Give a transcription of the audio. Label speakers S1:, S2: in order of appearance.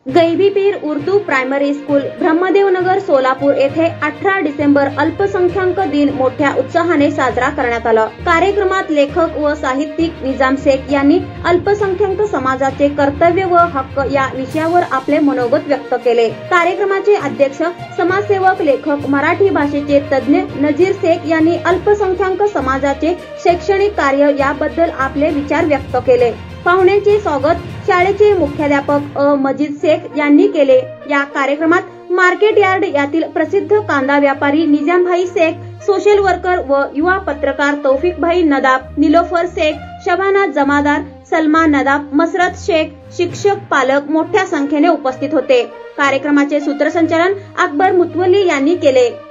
S1: गैबी Pir Urdu primary school Brahmadevnagar Solapur येथे 18 डिसेंबर अल्पसंख्याक दिन मोठ्या उत्साहाने साजरा करण्यात आला। कार्यक्रमात लेखक व साहित्यिक निजाम शेख यांनी अल्पसंख्याक समाजाचे कर्तव्य व हक्क या विषयावर आपले मनोगत व्यक्त केले। कार्यक्रमाचे अध्यक्ष समाजसेवक लेखक मराठी भाषेचे तज्ञ नजीर शेख यांनी अल्पसंख्याक समाजाचे शैक्षणिक कार्य याबद्दल आपले विचार व्यक्त केले। पाहुण्यांचे स्वागत शाळेचे मुख्याध्यापक मजीद शेख यांनी केले। या कार्यक्रमात मार्केट यार्ड यातील प्रसिद्ध कांदा व्यापारी निजामभाई शेख, सोशल वर्कर व युवा पत्रकार तौफिकभाई नदाब, निलोफर शेख, शबाना जमादार, सलमा नदाब, मसरत शेख, शिक्षक, पालक मोठ्या संख्येने उपस्थित होते। कार्यक्रमाचे सूत्रसंचालन अकबर मुतवल्ली यांनी केले।